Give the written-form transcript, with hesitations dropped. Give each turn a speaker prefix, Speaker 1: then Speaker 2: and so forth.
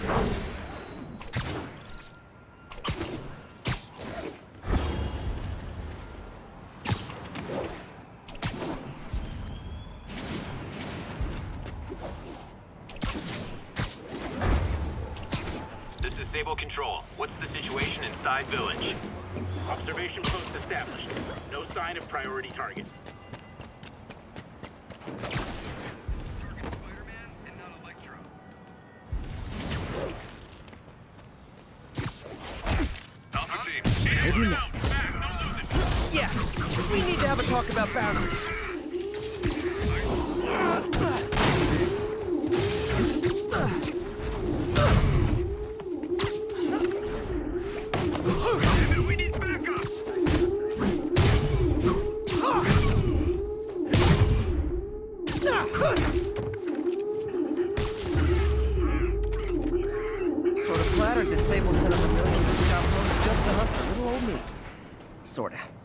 Speaker 1: This is Sable Control. What's the situation inside Village?
Speaker 2: Observation post established. No sign of priority target.
Speaker 3: Maybe not. Yeah, we need to have a talk about boundaries.
Speaker 2: We need backup!
Speaker 3: Sort of flattered that Sable set up a million discount post just to hunt for little old me. Sorta.